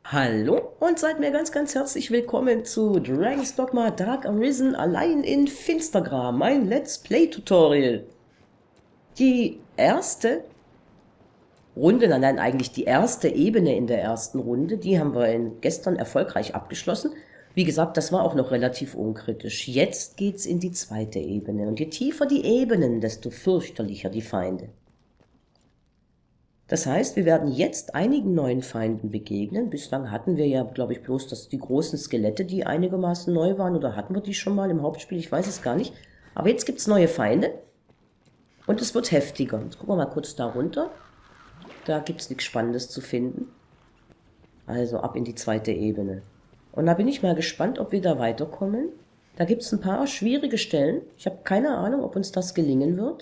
Hallo und seid mir ganz herzlich willkommen zu Dragon's Dogma Dark Arisen allein in Finstergram, mein Let's Play Tutorial. Die erste Runde, nein, eigentlich die erste Ebene in der ersten Runde, die haben wir gestern erfolgreich abgeschlossen. Wie gesagt, das war auch noch relativ unkritisch. Jetzt geht's in die zweite Ebene und je tiefer die Ebenen, desto fürchterlicher die Feinde. Das heißt, wir werden jetzt einigen neuen Feinden begegnen. Bislang hatten wir ja, glaube ich, bloß die großen Skelette, die einigermaßen neu waren. Oder hatten wir die schon mal im Hauptspiel? Ich weiß es gar nicht. Aber jetzt gibt es neue Feinde. Und es wird heftiger. Jetzt gucken wir mal kurz da runter. Da gibt es nichts Spannendes zu finden. Also ab in die zweite Ebene. Und da bin ich mal gespannt, ob wir da weiterkommen. Da gibt es ein paar schwierige Stellen. Ich habe keine Ahnung, ob uns das gelingen wird.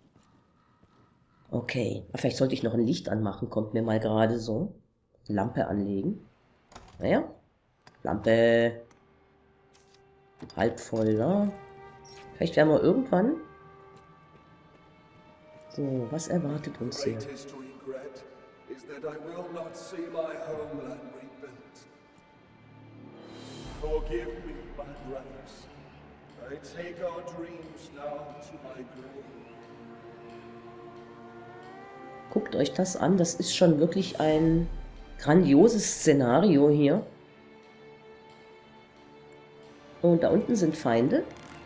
Okay, vielleicht sollte ich noch ein Licht anmachen, kommt mir mal gerade so. Lampe anlegen. Naja, Lampe halb voll, ne? Vielleicht werden wir irgendwann... So, was erwartet uns hier? Forgive me, my brothers. I take our dreams now to my grave. Guckt euch das an, das ist schon wirklich ein grandioses Szenario hier. Und da unten sind Feinde.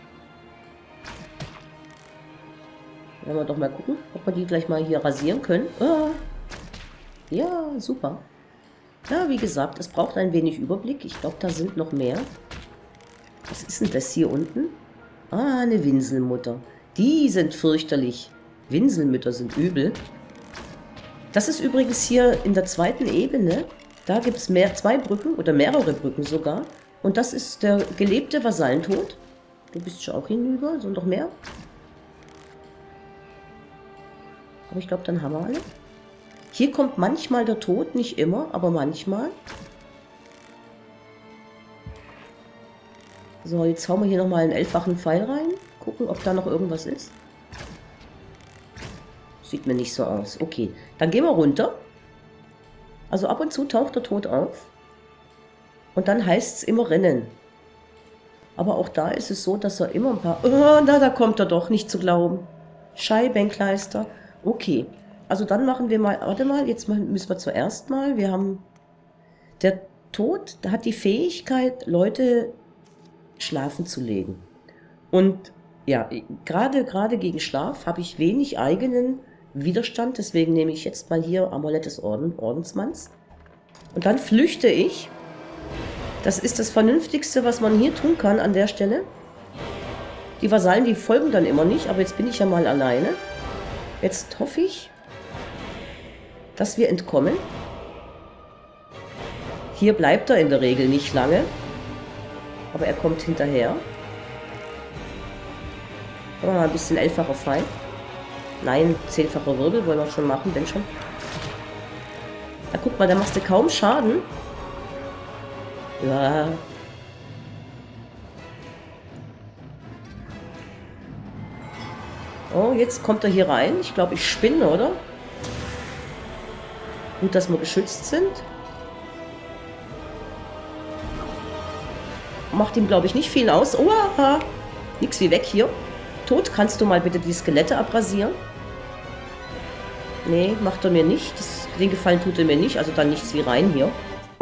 Werden wir doch mal gucken, ob wir die gleich mal hier rasieren können. Ah. Ja, super. Ja, wie gesagt, es braucht ein wenig Überblick. Ich glaube, da sind noch mehr. Was ist denn das hier unten? Ah, eine Winselmutter. Die sind fürchterlich. Winselmütter sind übel. Das ist übrigens hier in der zweiten Ebene. Da gibt es zwei Brücken oder mehrere Brücken sogar. Und das ist der gelebte Vasallentod. Du bist schon auch hinüber. Sind noch mehr? Aber ich glaube, dann haben wir alle. Hier kommt manchmal der Tod, nicht immer, aber manchmal. So, jetzt hauen wir hier nochmal einen 11-fachen Pfeil rein. Gucken, ob da noch irgendwas ist. Sieht mir nicht so aus. Okay, dann gehen wir runter. Also ab und zu taucht der Tod auf. Und dann heißt es immer rennen. Aber auch da ist es so, dass er immer ein paar... Oh, na, da kommt er doch, nicht zu glauben. Scheibenkleister. Okay, also dann machen wir mal... Warte mal, jetzt müssen wir zuerst mal... Wir haben... Der Tod, der hat die Fähigkeit, Leute schlafen zu legen. Und ja, gerade gegen Schlaf habe ich wenig eigenen Widerstand, deswegen nehme ich jetzt mal hier Amulett des Ordensmanns. Und dann flüchte ich. Das ist das Vernünftigste, was man hier tun kann an der Stelle. Die Vasallen, die folgen dann immer nicht, aber jetzt bin ich ja mal alleine. Jetzt hoffe ich, dass wir entkommen. Hier bleibt er in der Regel nicht lange, aber er kommt hinterher. Machen wir mal ein bisschen 11-facher Pfeil. Nein, 10-facher Wirbel wollen wir schon machen, wenn schon. Na, guck mal, da machst du kaum Schaden. Ja. Oh, jetzt kommt er hier rein. Ich glaube, ich spinne, oder? Gut, dass wir geschützt sind. Macht ihm, glaube ich, nicht viel aus. Oh, aha. Nix wie weg hier. Tod, kannst du mal bitte die Skelette abrasieren? Nee, macht er mir nicht. Den Gefallen tut er mir nicht. Also dann nichts wie rein hier.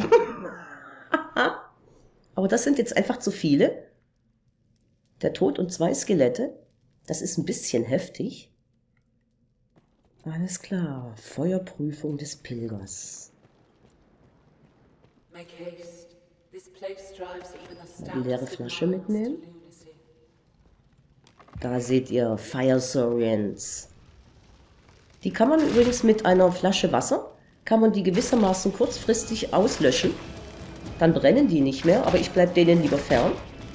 Aber das sind jetzt einfach zu viele. Der Tod und 2 Skelette. Das ist ein bisschen heftig. Alles klar. Feuerprüfung des Pilgers. Die leere Flasche mitnehmen. Da seht ihr Fire Saurians. Die kann man übrigens mit einer Flasche Wasser, kann man die gewissermaßen kurzfristig auslöschen. Dann brennen die nicht mehr, aber ich bleibe denen lieber fern.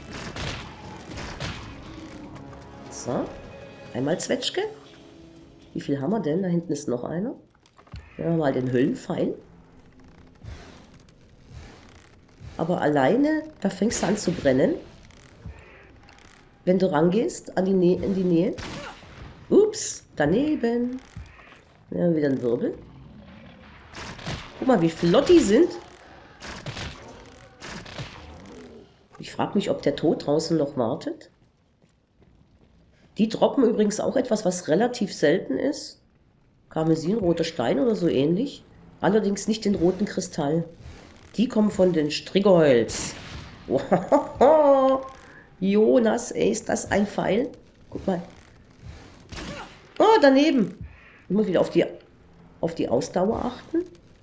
So, einmal Zwetschge. Wie viel haben wir denn? Da hinten ist noch einer. Nehmen wir mal den Höllenpfeil. Aber alleine, da fängst du an zu brennen. Wenn du rangehst in die Nähe. Ups, daneben. Ja, wieder ein Wirbel. Guck mal, wie flott die sind. frage mich, ob der Tod draußen noch wartet. Die droppen übrigens auch etwas, was relativ selten ist. Karmesinroter Stein oder so ähnlich. Allerdings nicht den roten Kristall. Die kommen von den Strigolds. Wow. Jonas, ey, ist das ein Pfeil? Guck mal. Oh, daneben. Ich muss wieder auf die Ausdauer achten.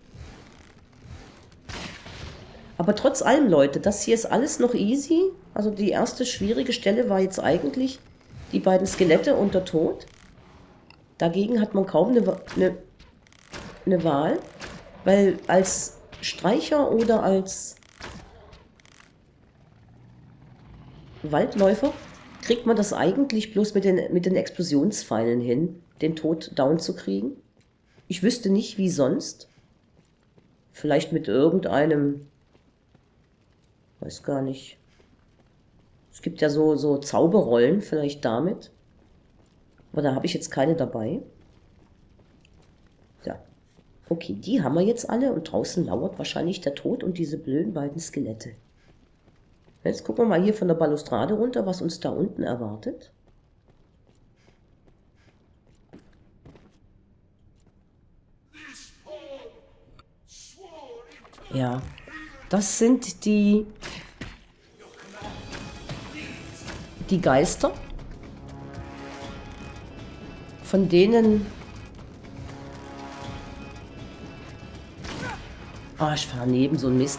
Aber trotz allem, Leute, das hier ist alles noch easy. Also die erste schwierige Stelle war jetzt eigentlich die beiden Skelette und der Tod. Dagegen hat man kaum eine Wahl, weil als Streicher oder als Waldläufer kriegt man das eigentlich bloß mit den Explosionspfeilen hin, den Tod down zu kriegen. Ich wüsste nicht, wie sonst. Vielleicht mit irgendeinem, weiß gar nicht. Es gibt ja so Zauberrollen, vielleicht damit. Aber da habe ich jetzt keine dabei. Ja. Okay, die haben wir jetzt alle und draußen lauert wahrscheinlich der Tod und diese blöden beiden Skelette. Jetzt gucken wir mal hier von der Balustrade runter, was uns da unten erwartet. Ja, das sind die Geister, von denen... Ah, ich fahre neben so ein Mist.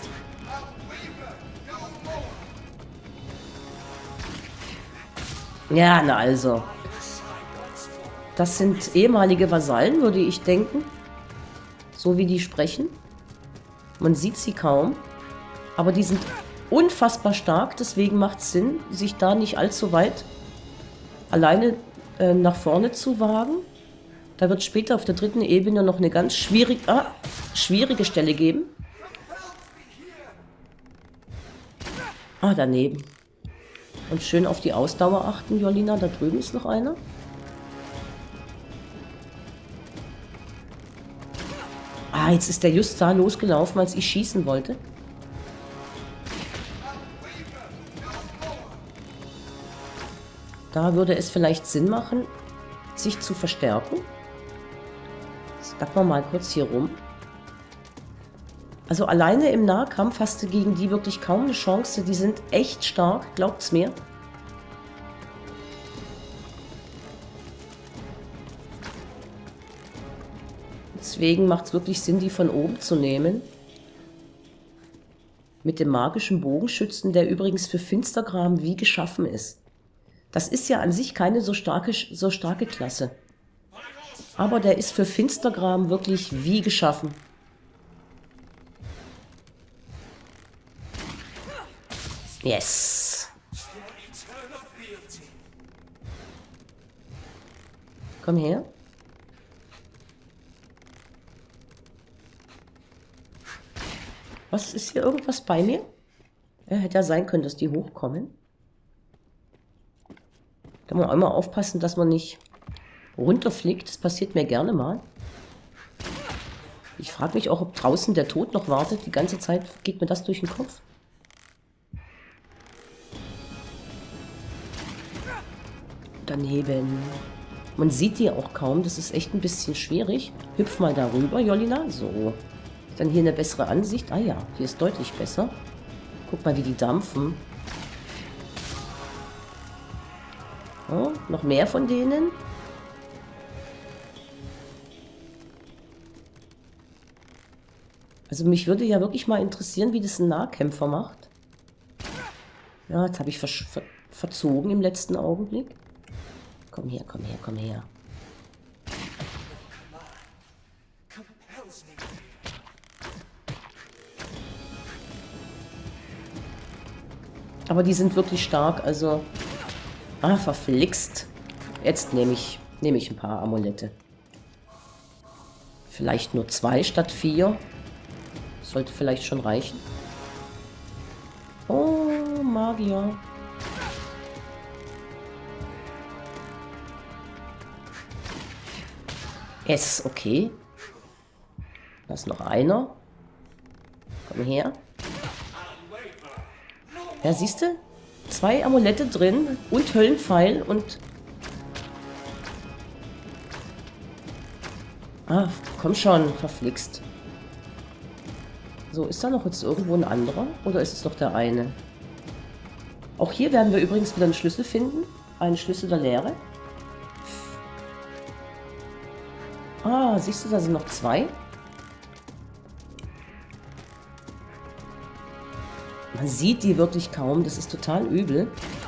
Ja, na also. Das sind ehemalige Vasallen, würde ich denken. So wie die sprechen. Man sieht sie kaum. Aber die sind unfassbar stark. Deswegen macht es Sinn, sich da nicht allzu weit alleine nach vorne zu wagen. Da wird später auf der dritten Ebene noch eine ganz schwierige Stelle geben. Ah, daneben. Und schön auf die Ausdauer achten, Jolina. Da drüben ist noch einer. Ah, jetzt ist der just da losgelaufen, als ich schießen wollte. Da würde es vielleicht Sinn machen, sich zu verstärken. Jetzt packen wir mal kurz hier rum. Also alleine im Nahkampf hast du gegen die wirklich kaum eine Chance. Die sind echt stark, glaubt's mir. Deswegen macht es wirklich Sinn, die von oben zu nehmen. Mit dem magischen Bogenschützen, der übrigens für Finstergram wie geschaffen ist. Das ist ja an sich keine so starke Klasse. Aber der ist für Finstergram wirklich wie geschaffen. Yes. Komm her. Was ist hier irgendwas bei mir? Ja, hätte ja sein können, dass die hochkommen. Da muss man einmal aufpassen, dass man nicht runterfliegt. Das passiert mir gerne mal. Ich frage mich auch, ob draußen der Tod noch wartet. Die ganze Zeit geht mir das durch den Kopf. Daneben. Man sieht die auch kaum. Das ist echt ein bisschen schwierig. Hüpf mal darüber, Jolina. So. Dann hier eine bessere Ansicht. Ah ja, hier ist deutlich besser. Guck mal, wie die dampfen. Oh, noch mehr von denen. Also mich würde ja wirklich mal interessieren, wie das ein Nahkämpfer macht. Ja, jetzt habe ich verzogen im letzten Augenblick. Komm her, komm her, komm her. Aber die sind wirklich stark, also... Ah, verflixt. Jetzt nehme ich ein paar Amulette. Vielleicht nur 2 statt 4. Sollte vielleicht schon reichen. Oh, Magier. Yes, okay. Da ist noch einer. Komm her. Ja, siehst du? 2 Amulette drin und Höllenpfeil und... Ah, komm schon, verflixt. So, ist da noch jetzt irgendwo ein anderer? Oder ist es noch der eine? Auch hier werden wir übrigens wieder einen Schlüssel finden. Einen Schlüssel der Leere. Ah, siehst du, da sind noch 2. Man sieht die wirklich kaum. Das ist total übel.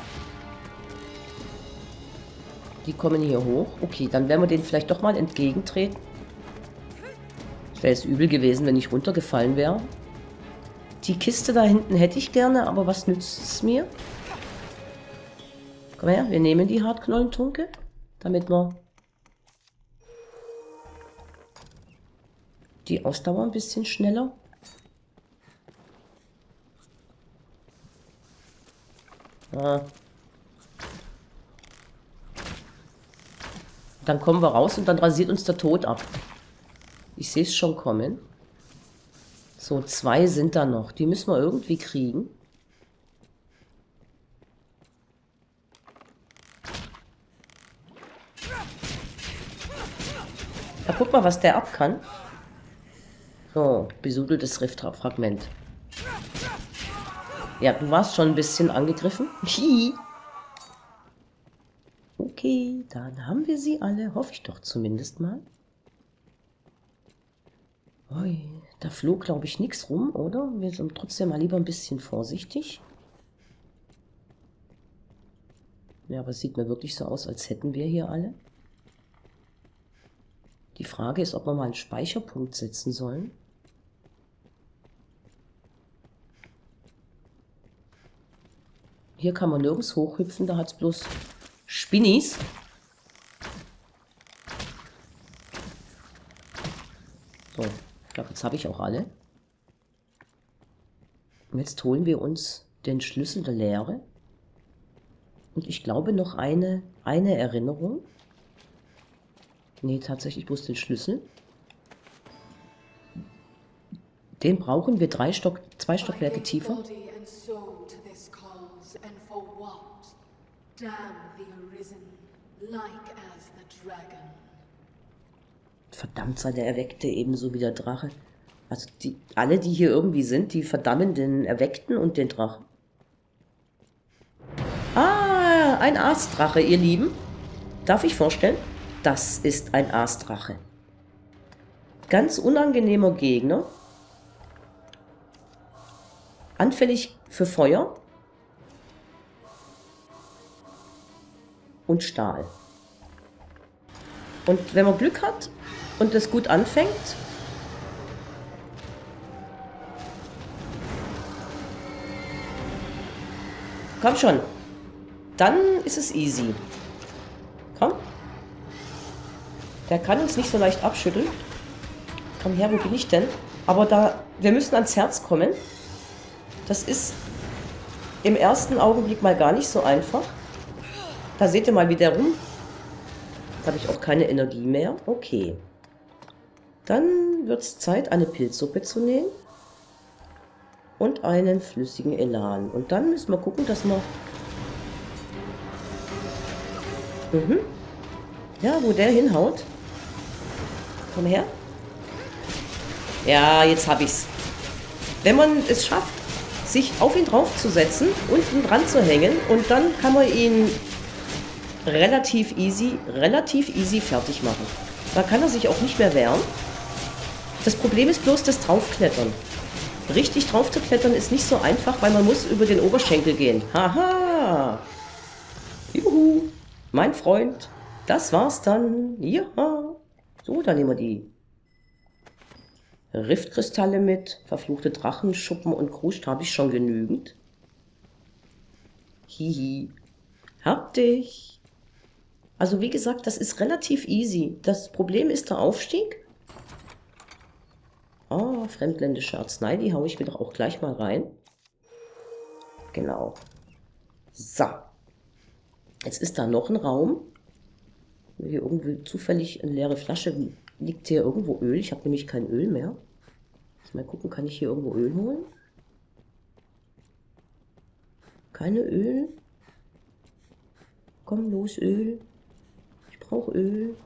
Die kommen hier hoch. Okay, dann werden wir denen vielleicht doch mal entgegentreten. Es wäre jetzt übel gewesen, wenn ich runtergefallen wäre. Die Kiste da hinten hätte ich gerne, aber was nützt es mir? Komm her, wir nehmen die Hartknollentunke, damit wir die Ausdauer ein bisschen schneller. Ah. Dann kommen wir raus und dann rasiert uns der Tod ab. Ich sehe es schon kommen. So, 2 sind da noch. Die müssen wir irgendwie kriegen. Ja, guck mal, was der ab kann. So, besudeltes Riftfragment. Ja, du warst schon ein bisschen angegriffen. Hi. Okay, dann haben wir sie alle. Hoffe ich doch zumindest mal. Ui, da flog, glaube ich, nichts rum, oder? Wir sind trotzdem mal lieber ein bisschen vorsichtig. Ja, aber es sieht mir wirklich so aus, als hätten wir hier alle. Die Frage ist, ob wir mal einen Speicherpunkt setzen sollen. Hier kann man nirgends hochhüpfen, da hat es bloß Spinnis. So, ich glaube, jetzt habe ich auch alle. Und jetzt holen wir uns den Schlüssel der Leere. Und ich glaube noch eine Erinnerung. Nee, tatsächlich bloß den Schlüssel. Den brauchen wir 2 Stockwerke tiefer. Verdammt sei der Erweckte ebenso wie der Drache. Also alle, die hier irgendwie sind, die verdammen den Erweckten und den Drachen. Ah, ein Aasdrache, ihr Lieben. Darf ich vorstellen? Das ist ein Aasdrache. Ganz unangenehmer Gegner. Anfällig für Feuer. Und Stahl. Und wenn man Glück hat und es gut anfängt, komm schon, dann ist es easy. Komm. Der kann uns nicht so leicht abschütteln. Komm her, wo bin ich denn? Aber wir müssen ans Herz kommen. Das ist im ersten Augenblick mal gar nicht so einfach. Da seht ihr mal, wie der rum. Da habe ich auch keine Energie mehr. Okay. Dann wird es Zeit, eine Pilzsuppe zu nehmen. Und einen flüssigen Elan. Und dann müssen wir gucken, dass wir... Ja, wo der hinhaut. Komm her. Ja, jetzt habe ich's. Wenn man es schafft, sich auf ihn draufzusetzen, unten dran zu hängen und dann kann man ihn relativ easy fertig machen. Da kann er sich auch nicht mehr wehren. Das Problem ist bloß das Draufklettern. Richtig drauf zu klettern ist nicht so einfach, weil man muss über den Oberschenkel gehen. Haha! Juhu! Mein Freund, das war's dann. Ja! So, dann nehmen wir die Riftkristalle mit. Verfluchte Drachenschuppen und Kruscht habe ich schon genügend. Hihi. Hab dich. Also wie gesagt, das ist relativ easy. Das Problem ist der Aufstieg. Oh, fremdländische Arznei, die haue ich mir doch auch gleich mal rein. Genau. So. Jetzt ist da noch ein Raum. Hier irgendwie zufällig eine leere Flasche. Liegt hier irgendwo Öl? Ich habe nämlich kein Öl mehr. Mal gucken, kann ich hier irgendwo Öl holen? Keine Öl? Komm los, Öl. Ich brauche Öl.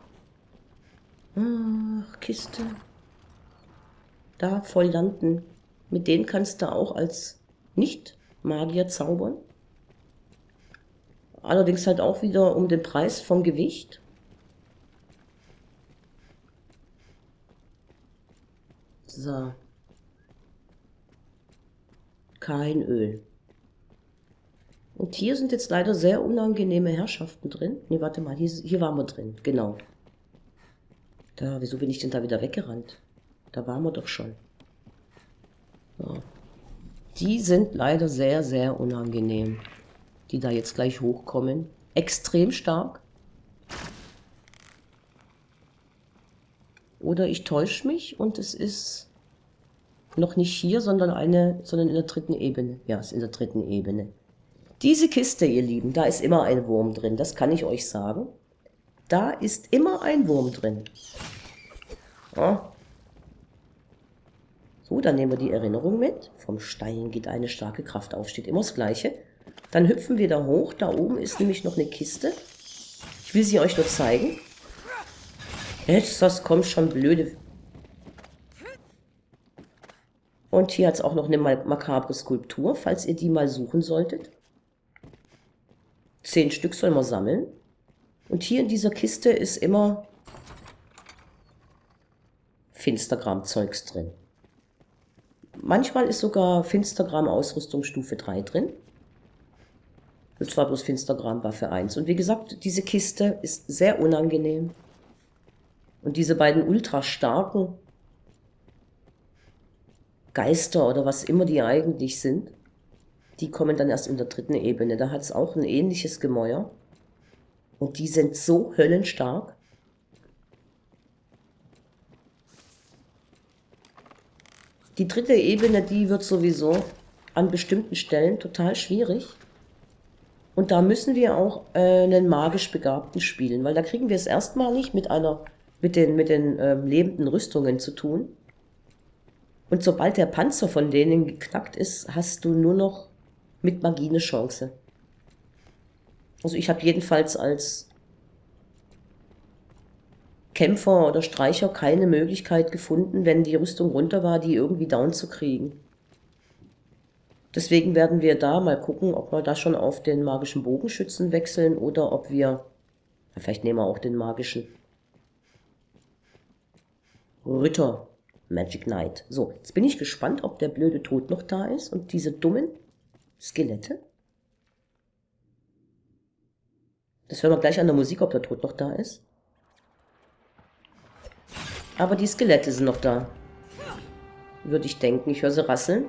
Ach, Kiste. Da, Folianten. Mit denen kannst du auch als Nicht-Magier zaubern. Allerdings halt auch wieder um den Preis vom Gewicht. So. Kein Öl. Und hier sind jetzt leider sehr unangenehme Herrschaften drin. Ne, warte mal, hier waren wir drin. Genau. Da, wieso bin ich denn da wieder weggerannt? Da waren wir doch schon. So. Die sind leider sehr, sehr unangenehm. Die da jetzt gleich hochkommen. Extrem stark. Oder ich täusche mich und es ist noch nicht hier, sondern in der dritten Ebene. Ja, es ist in der dritten Ebene. Diese Kiste, ihr Lieben, da ist immer ein Wurm drin, das kann ich euch sagen. Da ist immer ein Wurm drin. Ja. So, dann nehmen wir die Erinnerung mit. Vom Stein geht eine starke Kraft auf, steht immer das Gleiche. Dann hüpfen wir da hoch, da oben ist nämlich noch eine Kiste. Ich will sie euch nur zeigen. Jetzt, das kommt schon blöde. Und hier hat es auch noch eine makabre Skulptur, falls ihr die mal suchen solltet. 10 Stück soll man sammeln. Und hier in dieser Kiste ist immer Finstergram-Zeugs drin. Manchmal ist sogar Finstergram-Ausrüstung Stufe 3 drin. Und zwar bloß Finstergram Waffe 1. Und wie gesagt, diese Kiste ist sehr unangenehm. Und diese beiden ultra starken Geister oder was immer die eigentlich sind, die kommen dann erst in der dritten Ebene. Da hat es auch ein ähnliches Gemäuer. Und die sind so höllenstark. Die dritte Ebene, die wird sowieso an bestimmten Stellen total schwierig. Und da müssen wir auch einen magisch Begabten spielen, weil da kriegen wir es erstmalig mit den lebenden Rüstungen zu tun. Und sobald der Panzer von denen geknackt ist, hast du nur noch mit Magie eine Chance. Also ich habe jedenfalls als Kämpfer oder Streicher keine Möglichkeit gefunden, wenn die Rüstung runter war, die irgendwie down zu kriegen. Deswegen werden wir da mal gucken, ob wir da schon auf den magischen Bogenschützen wechseln oder ob wir, vielleicht nehmen wir auch den magischen Ritter, Magic Knight. So, jetzt bin ich gespannt, ob der blöde Tod noch da ist und diese dummen Skelette. Das hören wir gleich an der Musik, ob der Tod noch da ist. Aber die Skelette sind noch da. Würde ich denken. Ich höre sie rasseln.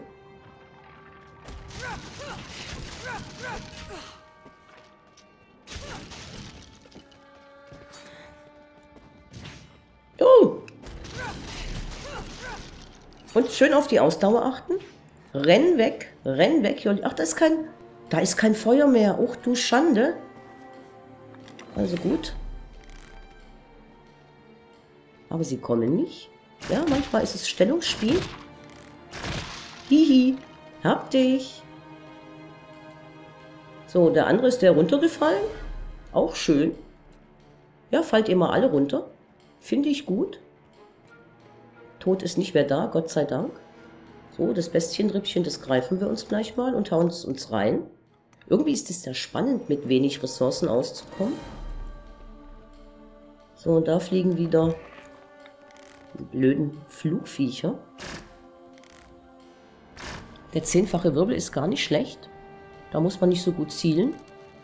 Oh! Und schön auf die Ausdauer achten. Renn weg, Jolli. Ach, da ist kein Feuer mehr. Och, du Schande. Also gut. Aber sie kommen nicht. Ja, manchmal ist es Stellungsspiel. Hihi, hab dich. So, der andere ist der runtergefallen. Auch schön. Ja, fallt ihr mal alle runter. Finde ich gut. Tod ist nicht mehr da, Gott sei Dank. So, das Bestienrippchen, das greifen wir uns gleich mal und hauen es uns rein. Irgendwie ist es ja spannend, mit wenig Ressourcen auszukommen. So, und da fliegen wieder die blöden Flugviecher. Der 10-fache Wirbel ist gar nicht schlecht. Da muss man nicht so gut zielen.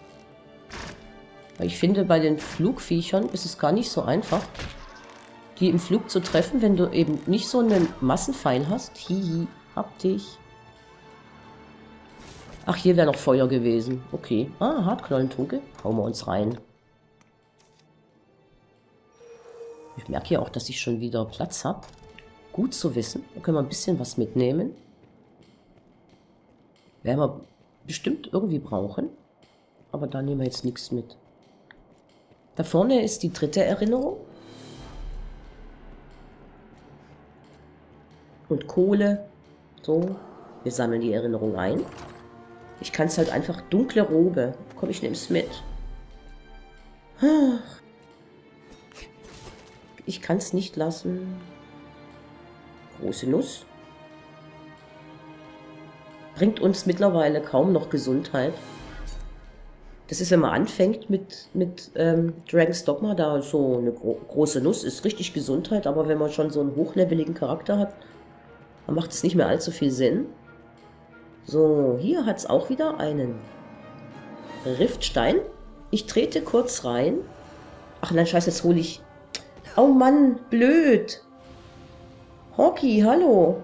Weil ich finde, bei den Flugviechern ist es gar nicht so einfach, die im Flug zu treffen, wenn du eben nicht so einen Massenpfeil hast. Hihi, hab dich. Ach, hier wäre noch Feuer gewesen. Okay. Ah, Hartknollentunke. Hauen wir uns rein. Ich merke ja auch, dass ich schon wieder Platz habe. Gut zu wissen. Da können wir ein bisschen was mitnehmen. Werden wir bestimmt irgendwie brauchen. Aber da nehmen wir jetzt nichts mit. Da vorne ist die dritte Erinnerung. Und Kohle. So, wir sammeln die Erinnerung ein. Ich kann es halt einfach. Dunkle Robe. Komm, ich nehme es mit. Ach. Ich kann es nicht lassen. Große Nuss. Bringt uns mittlerweile kaum noch Gesundheit. Das ist, wenn man anfängt mit Dragon's Dogma, da so eine große Nuss ist richtig Gesundheit, aber wenn man schon so einen hochleveligen Charakter hat, dann macht es nicht mehr allzu viel Sinn. So, hier hat es auch wieder einen Riftstein. Ich trete kurz rein. Ach nein, scheiße, jetzt hole ich... Oh Mann, blöd. Hawky, hallo.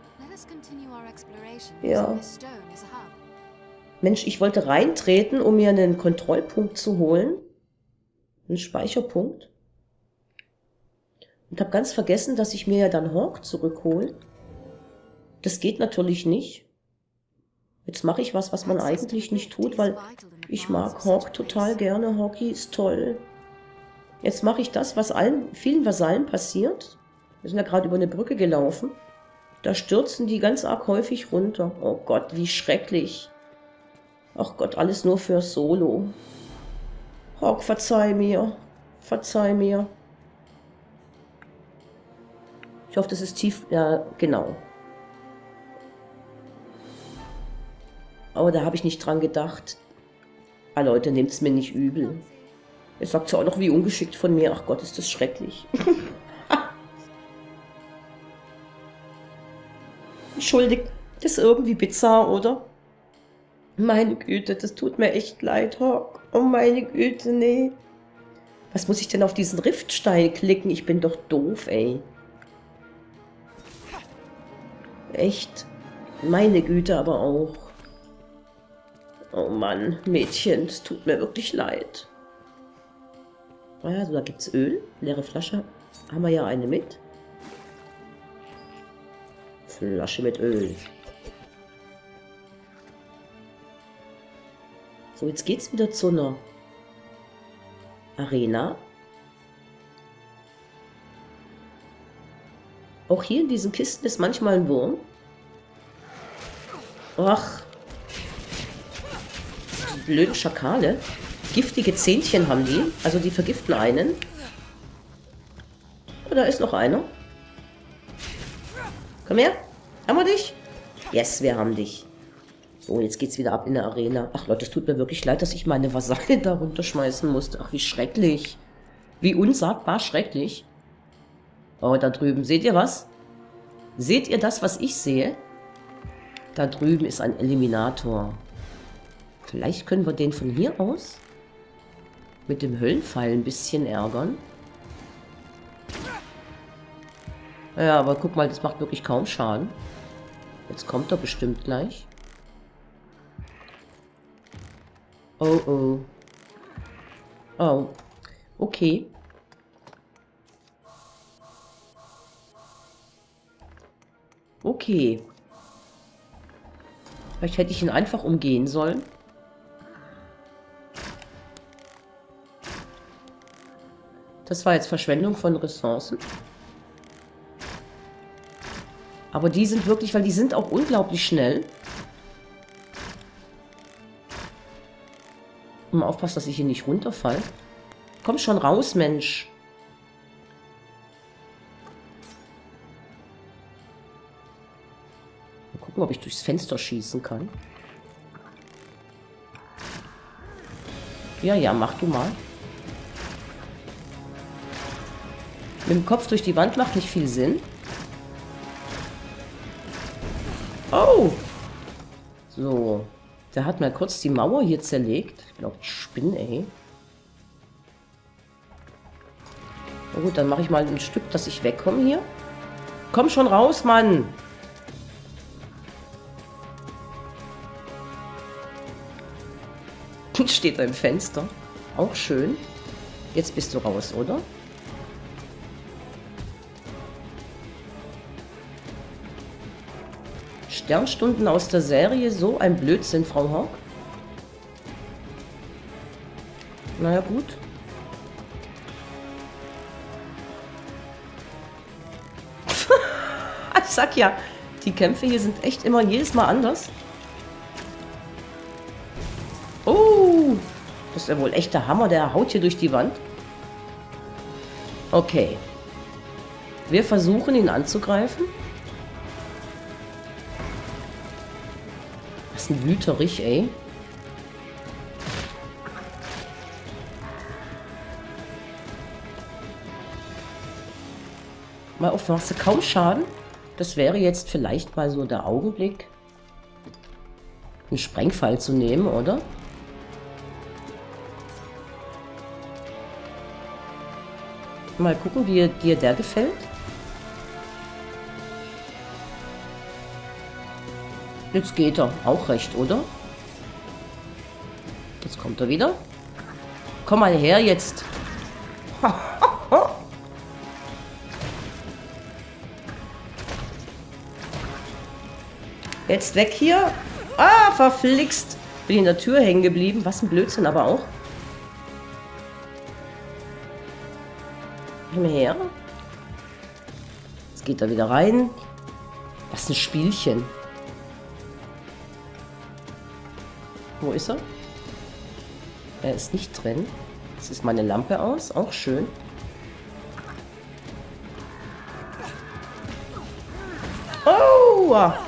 Ja. Mensch, ich wollte reintreten, um mir einen Kontrollpunkt zu holen. Einen Speicherpunkt. Und habe ganz vergessen, dass ich mir ja dann Hawk zurückhole. Das geht natürlich nicht. Jetzt mache ich was man eigentlich nicht tut, weil ich mag Hawk total gerne. Hawky ist toll. Jetzt mache ich das, was vielen Vasallen passiert. Wir sind ja gerade über eine Brücke gelaufen. Da stürzen die ganz arg häufig runter. Oh Gott, wie schrecklich. Ach Gott, alles nur für Solo. Hawk, verzeih mir. Verzeih mir. Ich hoffe, das ist tief... Ja, genau. Aber da habe ich nicht dran gedacht. Ah Leute, nehmt es mir nicht übel. Ihr sagt ja auch noch, wie ungeschickt von mir. Ach Gott, ist das schrecklich. Entschuldigt, das ist irgendwie bizarr, oder? Meine Güte, das tut mir echt leid, Hawk. Oh meine Güte, nee. Was muss ich denn auf diesen Riftstein klicken? Ich bin doch doof, ey. Echt. Meine Güte aber auch. Oh Mann, Mädchen, es tut mir wirklich leid. Also, da gibt es Öl. Leere Flasche. Haben wir ja eine mit. Flasche mit Öl. So, jetzt geht's wieder zu einer Arena. Auch hier in diesen Kisten ist manchmal ein Wurm. Ach. Die blöden Schakale. Giftige Zähnchen haben die. Also die vergiften einen. Oh, da ist noch einer. Komm her. Haben wir dich? Yes, wir haben dich. So, jetzt geht's wieder ab in der Arena. Ach Leute, es tut mir wirklich leid, dass ich meine Vasalle da runterschmeißen musste. Ach, wie schrecklich. Wie unsagbar schrecklich. Oh, da drüben. Seht ihr was? Seht ihr das, was ich sehe? Da drüben ist ein Eliminator. Vielleicht können wir den von hier aus mit dem Höllenpfeil ein bisschen ärgern. Ja, aber guck mal, das macht wirklich kaum Schaden. Jetzt kommt er bestimmt gleich. Oh, oh. Oh. Okay. Okay. Vielleicht hätte ich ihn einfach umgehen sollen. Das war jetzt Verschwendung von Ressourcen. Aber die sind wirklich, weil die sind auch unglaublich schnell. Mal aufpassen, dass ich hier nicht runterfalle. Komm schon raus, Mensch. Mal gucken, ob ich durchs Fenster schießen kann. Ja, ja, mach du mal. Mit dem Kopf durch die Wand macht nicht viel Sinn. Oh! So. Der hat mal kurz die Mauer hier zerlegt. Ich glaube, ich spinne, ey. Na gut, dann mache ich mal ein Stück, dass ich wegkomme hier. Komm schon raus, Mann! Steht da im Fenster. Auch schön. Jetzt bist du raus, oder? Sternstunden aus der Serie, so ein Blödsinn, Frau Hawk. Naja, gut. Ich sag ja, die Kämpfe hier sind echt immer jedes Mal anders. Das ist ja wohl echt der Hammer, der haut hier durch die Wand. Okay. Wir versuchen, ihn anzugreifen. Was ein Wüterich, ey. Mal auf, machst du kaum Schaden. Das wäre jetzt vielleicht mal so der Augenblick, einen Sprengfall zu nehmen, oder? Mal gucken, wie dir der gefällt. Jetzt geht er. Auch recht, oder? Jetzt kommt er wieder. Komm mal her jetzt. Jetzt weg hier. Ah, verflixt. Bin in der Tür hängen geblieben. Was ein Blödsinn aber auch. Komm her. Jetzt geht er wieder rein. Was ein Spielchen. Wo ist er? Er ist nicht drin. Jetzt ist meine Lampe aus. Auch schön. Oh!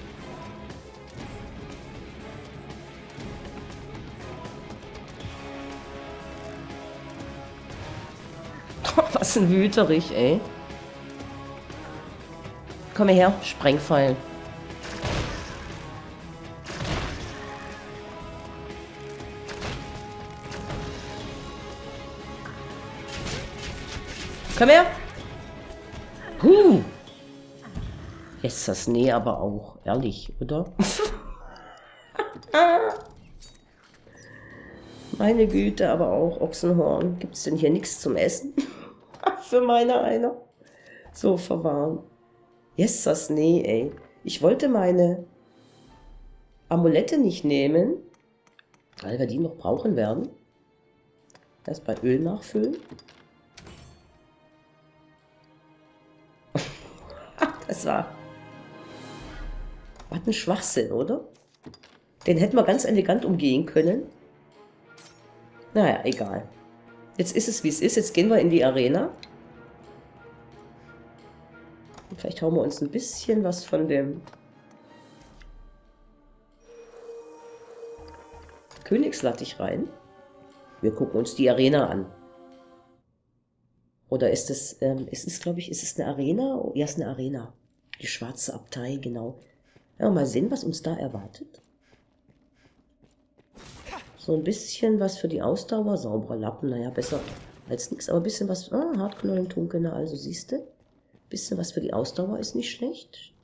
Was ein Wüterich, ey. Komm her, Sprengpfeil. Komm her. Jetzt das Näh aber auch. Ehrlich, oder? Meine Güte, aber auch Ochsenhorn. Gibt es denn hier nichts zum Essen? Für meine einer. So verwarren. Yes, das nee, ey. Ich wollte meine Amulette nicht nehmen, weil wir die noch brauchen werden. Erst bei Öl nachfüllen. Das war ein Schwachsinn, oder? Den hätten wir ganz elegant umgehen können. Naja, egal. Jetzt ist es, wie es ist. Jetzt gehen wir in die Arena. Und vielleicht hauen wir uns ein bisschen was von dem Königslattich rein. Wir gucken uns die Arena an. Oder ist es, glaube ich, ist es eine Arena? Ja, es ist eine Arena. Die schwarze Abtei, genau. Ja, mal sehen, was uns da erwartet. So ein bisschen was für die Ausdauer. Sauberer Lappen, naja, besser als nichts. Aber ein bisschen was, Hartknollentunkener, also siehst du. Ein bisschen was für die Ausdauer ist nicht schlecht.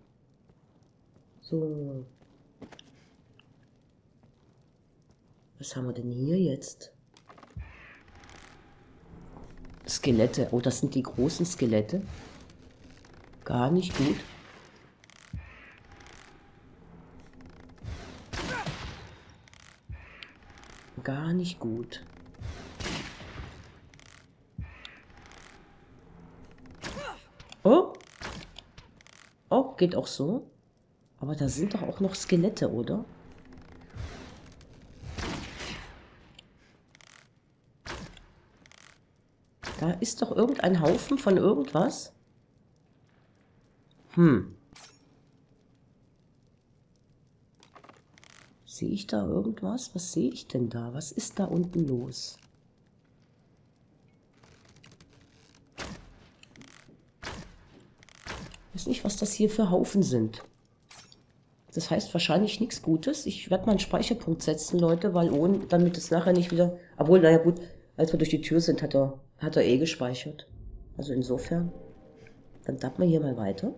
So. Was haben wir denn hier jetzt? Skelette. Oh, das sind die großen Skelette. Gar nicht gut. Gar nicht gut. Oh. Oh, geht auch so. Aber da sind doch auch noch Skelette, oder? Da ist doch irgendein Haufen von irgendwas. Sehe ich da irgendwas? Was sehe ich denn da? Was ist da unten los? Ich weiß nicht, was das hier für Haufen sind. Das heißt wahrscheinlich nichts Gutes. Ich werde mal einen Speicherpunkt setzen, Leute, weil ohne, damit es nachher nicht wieder... Obwohl, naja gut, als wir durch die Tür sind, hat er eh gespeichert. Also insofern. Dann tappen wir hier mal weiter.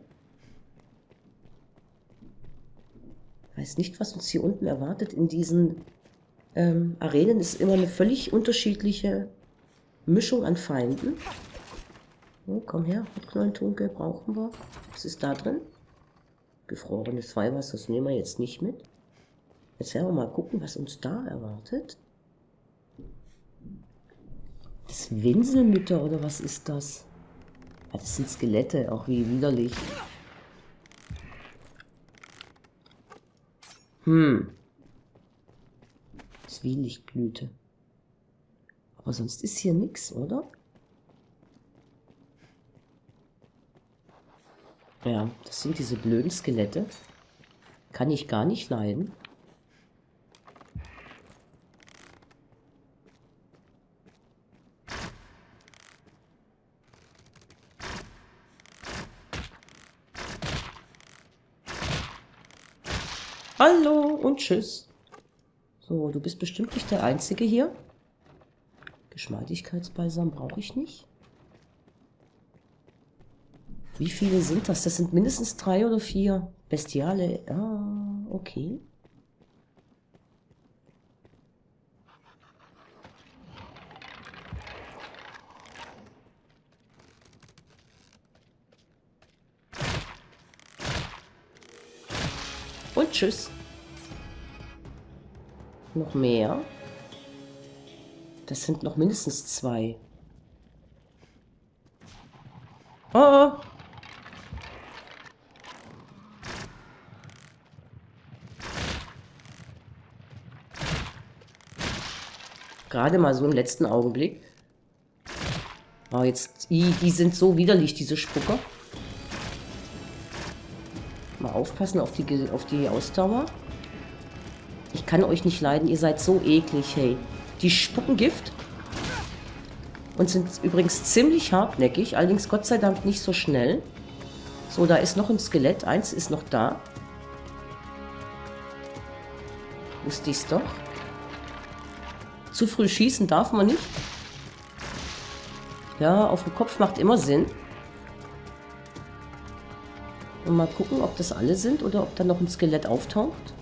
Weiß nicht, was uns hier unten erwartet. In diesen Arenen ist immer eine völlig unterschiedliche Mischung an Feinden. Oh, komm her, Hartknollentunke brauchen wir. Was ist da drin? Gefrorenes Weihwasser, das nehmen wir jetzt nicht mit. Jetzt werden wir mal gucken, was uns da erwartet. Das Winselmütter oder was ist das? Ah, das sind Skelette, auch wie widerlich. Zwielichtblüte. Aber sonst ist hier nichts, oder? Ja, das sind diese blöden Skelette. Kann ich gar nicht leiden. Hallo und tschüss. So, du bist bestimmt nicht der Einzige hier. Geschmeidigkeitsbalsam brauche ich nicht. Wie viele sind das? Das sind mindestens 3 oder 4. Bestiale. Ah, okay. Und tschüss. Noch mehr. Das sind noch mindestens 2. Oh. Gerade mal so im letzten Augenblick. Oh, jetzt, die sind so widerlich, diese Spucker. Mal aufpassen auf die Ausdauer. Ich kann euch nicht leiden, ihr seid so eklig, hey. Die spucken Gift. Und sind übrigens ziemlich hartnäckig, allerdings Gott sei Dank nicht so schnell. So, da ist noch ein Skelett, eins ist noch da. Wusste ich's doch. Zu früh schießen darf man nicht. Ja, auf dem Kopf macht immer Sinn. Und mal gucken, ob das alle sind oder ob da noch ein Skelett auftaucht.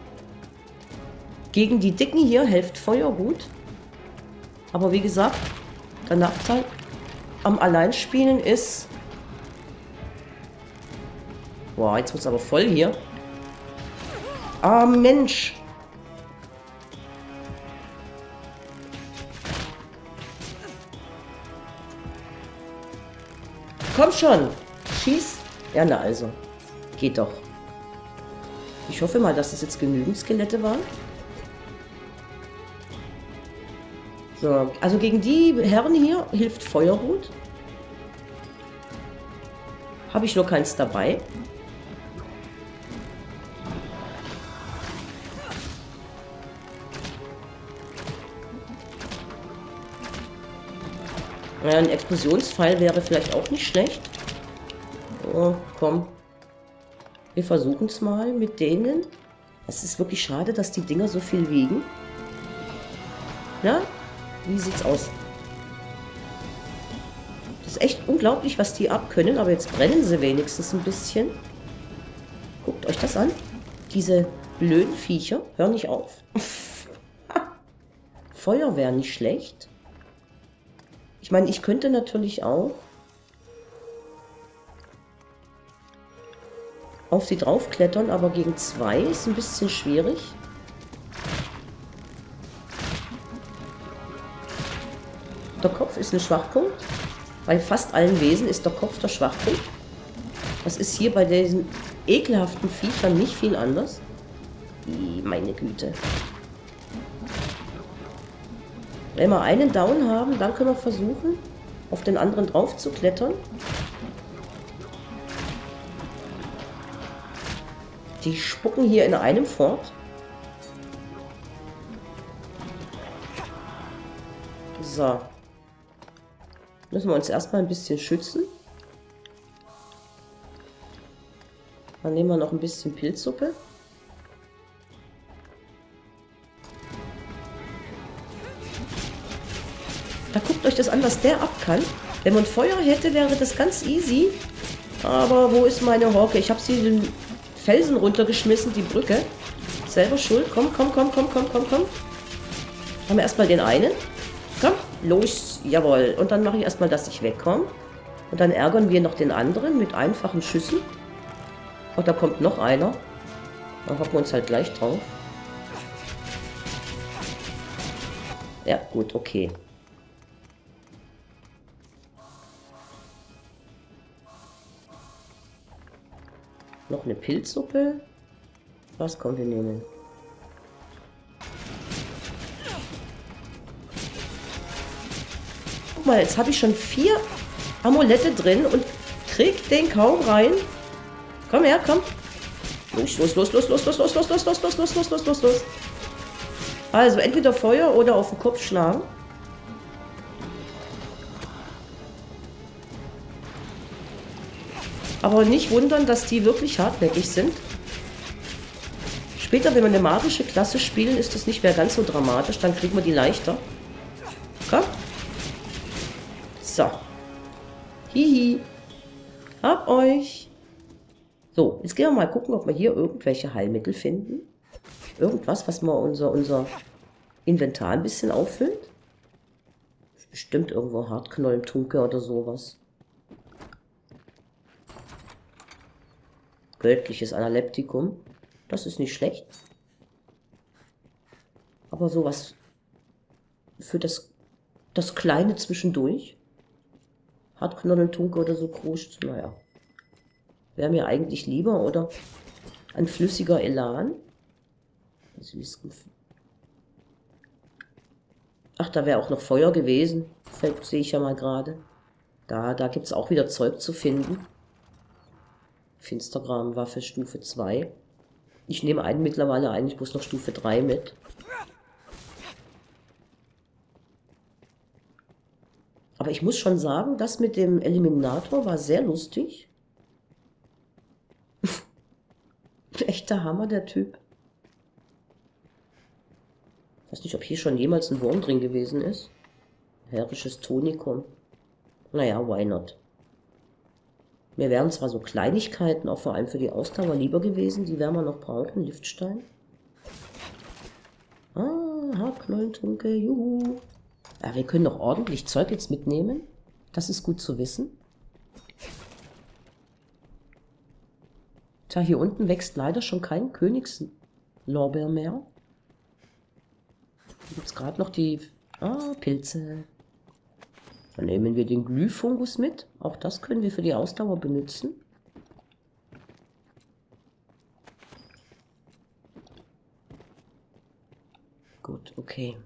Gegen die Dicken hier hilft Feuer gut. Aber wie gesagt, der Nachteil am Alleinspielen ist... Boah, jetzt wird es aber voll hier. Ah, Mensch. Komm schon. Schieß. Ja, na also. Geht doch. Ich hoffe mal, dass es jetzt genügend Skelette waren. So, also gegen die Herren hier hilft Feuer gut. Habe ich nur keins dabei. Ja, ein Explosionspfeil wäre vielleicht auch nicht schlecht. Oh, komm. Wir versuchen es mal mit denen. Es ist wirklich schade, dass die Dinger so viel wiegen. Ja, wie sieht's aus? Das ist echt unglaublich, was die abkönnen, aber jetzt brennen sie wenigstens ein bisschen. Guckt euch das an. Diese blöden Viecher. Hör nicht auf. Feuer wäre nicht schlecht. Ich meine, ich könnte natürlich auch auf sie draufklettern, aber gegen 2 ist ein bisschen schwierig. Der Kopf ist ein Schwachpunkt. Bei fast allen Wesen ist der Kopf der Schwachpunkt. Das ist hier bei diesen ekelhaften Viechern nicht viel anders. Meine Güte. Wenn wir einen Down haben, dann können wir versuchen, auf den anderen drauf zu klettern. Die spucken hier in einem fort. So. Müssen wir uns erstmal ein bisschen schützen. Dann nehmen wir noch ein bisschen Pilzsuppe. Da guckt euch das an, was der ab kann. Wenn man Feuer hätte, wäre das ganz easy. Aber wo ist meine Hawke? Ich habe sie den Felsen runtergeschmissen, die Brücke. Selber schuld. Komm, komm, komm, komm, komm, komm, komm. Haben wir erstmal den einen. Komm, los. Jawohl. Und dann mache ich erstmal, dass ich wegkomme. Und dann ärgern wir noch den anderen mit einfachen Schüssen. Und da kommt noch einer. Dann hocken wir uns halt gleich drauf. Ja, gut, okay. Noch eine Pilzsuppe. Was kommen wir nehmen? mal, jetzt habe ich schon 4 Amulette drin und krieg den kaum rein. Komm her, komm. Los, los, los, los, los, los, los, los, los, los, los, los, los, los, los, los. Also entweder Feuer oder auf den Kopf schlagen. Aber nicht wundern, dass die wirklich hartnäckig sind. Später, wenn wir eine magische Klasse spielen, ist das nicht mehr ganz so dramatisch. Dann kriegen wir die leichter. Komm. So. Hihi. Hab euch. So, jetzt gehen wir mal gucken, ob wir hier irgendwelche Heilmittel finden. Irgendwas, was mal unser Inventar ein bisschen auffüllt. Ist bestimmt irgendwo Hartknollentunke oder sowas. Göttliches Analeptikum. Das ist nicht schlecht. Aber sowas für das Kleine zwischendurch. Hartknollentunke oder so Kruscht. Naja. Wäre mir eigentlich lieber, oder? Ein flüssiger Elan. Ach, da wäre auch noch Feuer gewesen. Sehe ich ja mal gerade. Da gibt es auch wieder Zeug zu finden. Finstergram-Waffe Stufe 2. Ich nehme mittlerweile eigentlich bloß noch Stufe 3 mit. Aber ich muss schon sagen, das mit dem Eliminator war sehr lustig. Echter Hammer, der Typ. Ich weiß nicht, ob hier schon jemals ein Wurm drin gewesen ist. Herrisches Tonikum. Naja, why not? Mir wären zwar so Kleinigkeiten, auch vor allem für die Ausdauer, lieber gewesen. Die werden wir noch brauchen. Liftstein. Ah, Hartknollentunke, juhu. Ja, wir können noch ordentlich Zeug jetzt mitnehmen. Das ist gut zu wissen. Tja, hier unten wächst leider schon kein Königslorbeer mehr. Hier gibt es gerade noch die Pilze. Dann nehmen wir den Glühfungus mit. Auch das können wir für die Ausdauer benutzen. Gut, okay.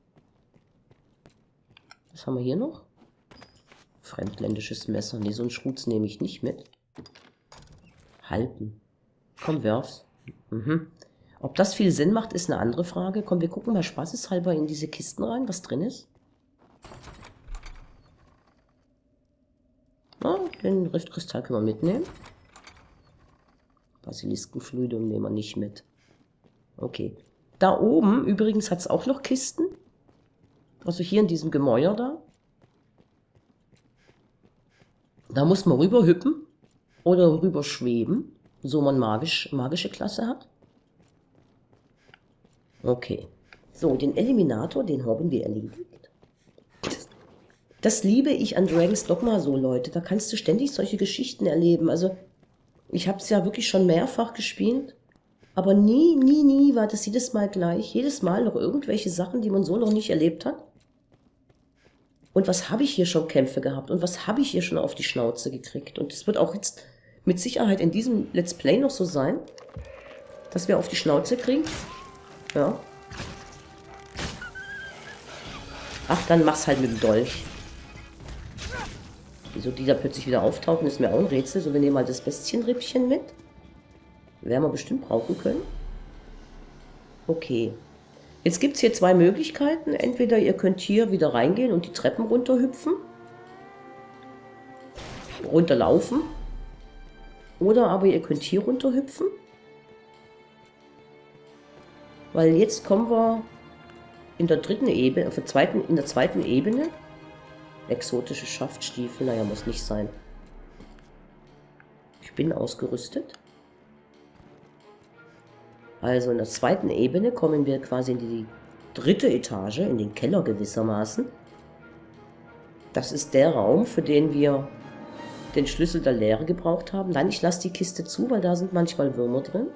Was haben wir hier noch? Fremdländisches Messer. Ne, so einen Schrutz nehme ich nicht mit. Halten. Komm, werf's. Mhm. Ob das viel Sinn macht, ist eine andere Frage. Komm, wir gucken mal spaßeshalber in diese Kisten rein, was drin ist. Den Riftkristall können wir mitnehmen. Basiliskenfluidum nehmen wir nicht mit. Okay. Da oben übrigens hat es auch noch Kisten. Also hier in diesem Gemäuer da. Da muss man rüber hüppen oder rüber schweben, so man magische Klasse hat. Okay. So, den Eliminator, den haben wir erledigt. Das liebe ich an Dragon's Dogma so, Leute. Da kannst du ständig solche Geschichten erleben. Also, ich habe es ja wirklich schon mehrfach gespielt. Aber nie war das jedes Mal gleich. Jedes Mal noch irgendwelche Sachen, die man so noch nicht erlebt hat. Und was habe ich hier schon Kämpfe gehabt? Und was habe ich hier schon auf die Schnauze gekriegt? Und es wird auch jetzt mit Sicherheit in diesem Let's Play noch so sein, dass wir auf die Schnauze kriegen. Ja. Ach, dann mach's halt mit dem Dolch. Wieso die da plötzlich wieder auftauchen, ist mir auch ein Rätsel. So, wir nehmen mal das Bestienrippchen mit. Werden wir bestimmt brauchen können. Okay. Jetzt gibt es hier zwei Möglichkeiten. Entweder ihr könnt hier wieder reingehen und die Treppen runterhüpfen. Runterlaufen. Oder aber ihr könnt hier runterhüpfen. Weil jetzt kommen wir in der dritten Ebene, in der zweiten Ebene. Exotische Schaftstiefel, naja, muss nicht sein. Ich bin ausgerüstet. Also in der zweiten Ebene kommen wir quasi in die dritte Etage, in den Keller gewissermaßen. Das ist der Raum, für den wir den Schlüssel der Leere gebraucht haben. Nein, ich lasse die Kiste zu, weil da sind manchmal Würmer drin.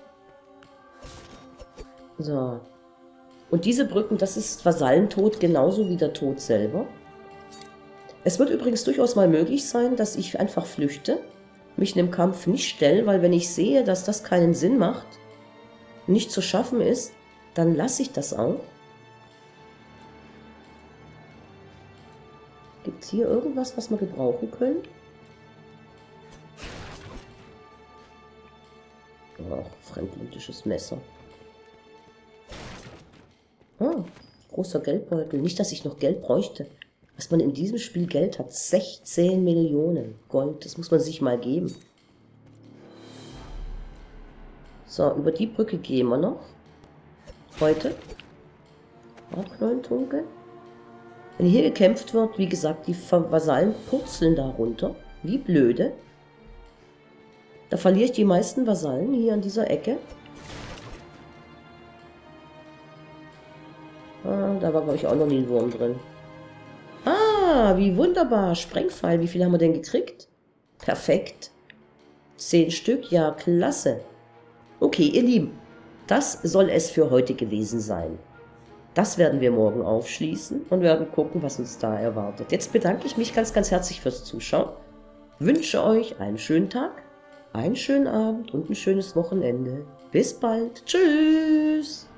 So. Und diese Brücken, das ist Vasallentod, genauso wie der Tod selber. Es wird übrigens durchaus mal möglich sein, dass ich einfach flüchte, mich in dem Kampf nicht stelle, weil wenn ich sehe, dass das keinen Sinn macht, nicht zu schaffen ist, dann lasse ich das auch. Gibt es hier irgendwas, was wir gebrauchen können? Ach, fremdländisches Messer. Ah, großer Geldbeutel. Nicht, dass ich noch Geld bräuchte. Was man in diesem Spiel Geld hat. 16 Millionen Gold. Das muss man sich mal geben. So, über die Brücke gehen wir noch. Heute. Knollentunkel. Wenn hier gekämpft wird, wie gesagt, die Vasallen purzeln da runter. Wie blöde. Da verliere ich die meisten Vasallen hier an dieser Ecke. Ah, da war, glaube ich, auch noch nie ein Wurm drin. Ah, wie wunderbar. Sprengpfeil. Wie viel haben wir denn gekriegt? Perfekt. 10 Stück. Ja, klasse. Okay, ihr Lieben. Das soll es für heute gewesen sein. Das werden wir morgen aufschließen und werden gucken, was uns da erwartet. Jetzt bedanke ich mich ganz, ganz herzlich fürs Zuschauen. Wünsche euch einen schönen Tag, einen schönen Abend und ein schönes Wochenende. Bis bald. Tschüss.